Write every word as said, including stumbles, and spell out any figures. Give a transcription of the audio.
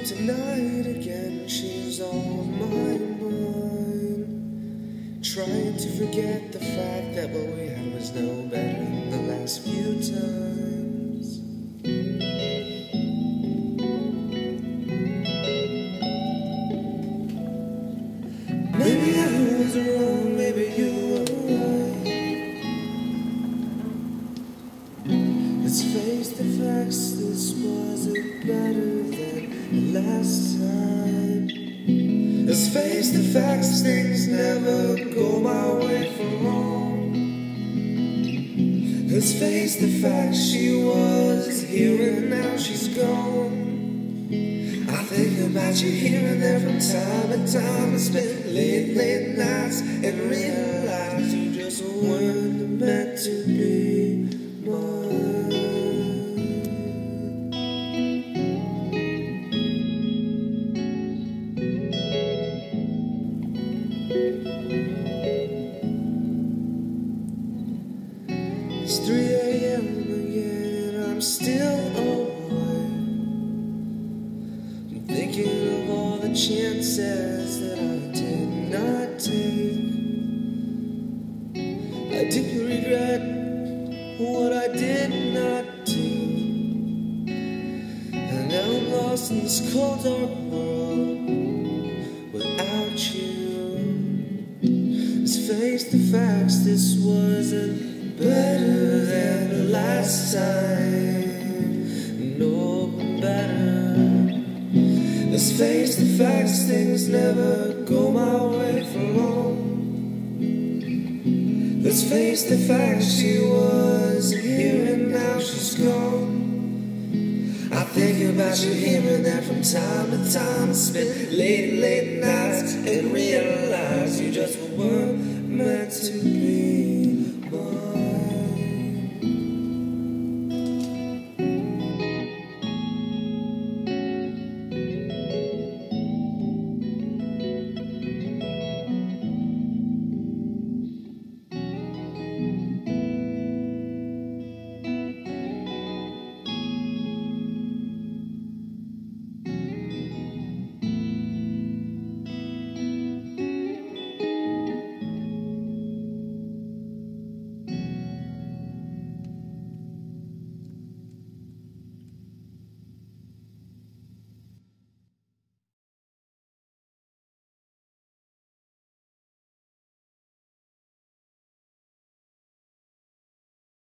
Tonight again, she's on my mind, trying to forget the fact that what we had was no better than the last few times. Maybe I was wrong, maybe you were right. Let's face the facts, this wasn't better than the last time. Let's face the facts, things never go my way for long. Let's face the facts, she was here and now she's gone. I think about you here and there from time to time. I spend late, late nights and realize you just weren't meant to be mine. It's three a m again, I'm still awake. I'm thinking of all the chances that I did not take. I deeply regret what I did not do, and now I'm lost in this cold dark world without you. Let's face the facts, this wasn't better than the last time. No better. Let's face the facts, things never go my way for long. Let's face the facts, she was here and now she's gone. I think about you here and there from time to time. Spend late, late nights and realize you just weren't meant to be.